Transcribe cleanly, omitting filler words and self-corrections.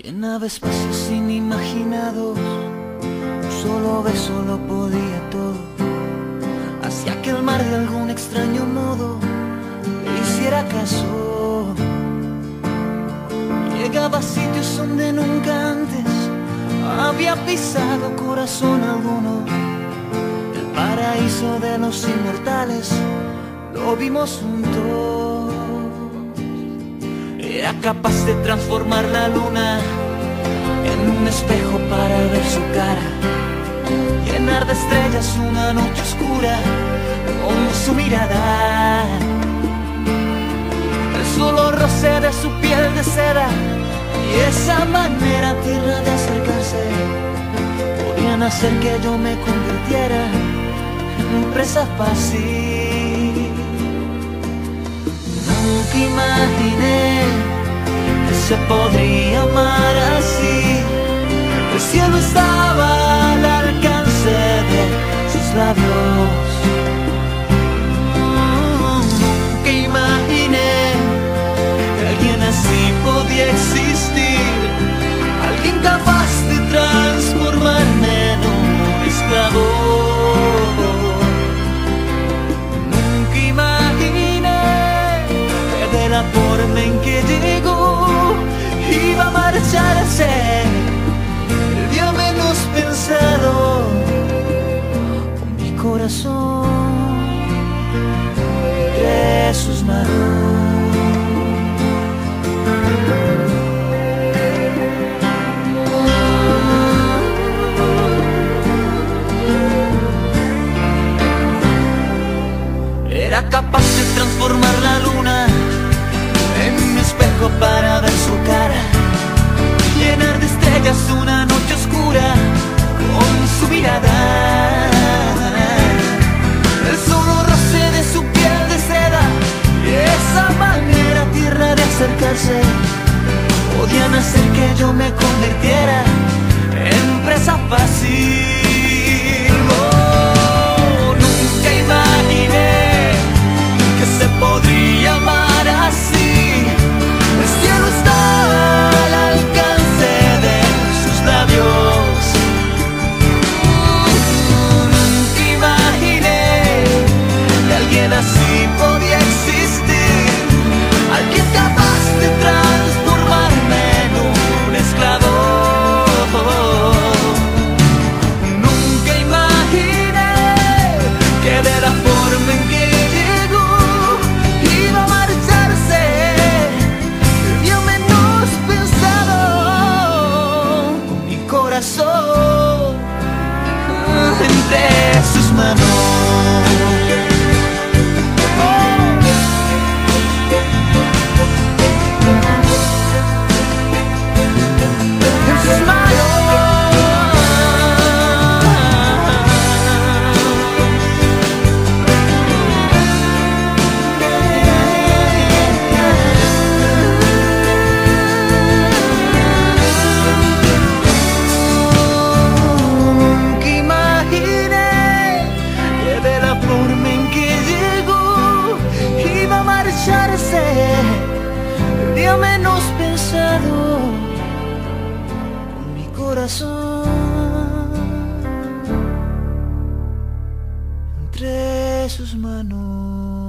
Llenaba espacios inimaginados, un solo beso lo podía todo. Hacía que el mar de algún extraño modo le hiciera caso. Llegaba a sitios donde nunca antes había pisado corazón alguno. El paraíso de los inmortales lo vimos juntos. Era capaz de transformar la luna en un espejo para ver su cara, llenar de estrellas una noche oscura con su mirada. El solo roce de su piel de seda y esa manera tierna de acercarse podían hacer que yo me convirtiera en presa fácil. Nunca imaginé que se podría amar así. El cielo estaba al alcance de sus labios. Nunca imaginé que alguien así podía existir, alguien capaz de transformarme en un esclavo. Nunca imaginé que de la forma en que llegó iba a marcharse el día menos pensado. Con mi corazón entre sus manos. Era capaz de transformar la luna en un espejo para ver su cara, llenar de estrellas una noche oscura con su mirada. El solo roce de su piel de seda y esa manera tierna de acercarse podían hacer que yo me convirtiera en presa fácil. Oh, nunca imaginé que se podría amar así. El cielo está al alcance de sus labios. Nunca imaginé que alguien así podía existir, alguien capaz de transformarme en un esclavo. Nunca imaginé que de la forma en que llegó iba a marcharse el día menos pensado. Con mi corazón entre sus manos. El día menos pensado. Con mi corazón entre sus manos.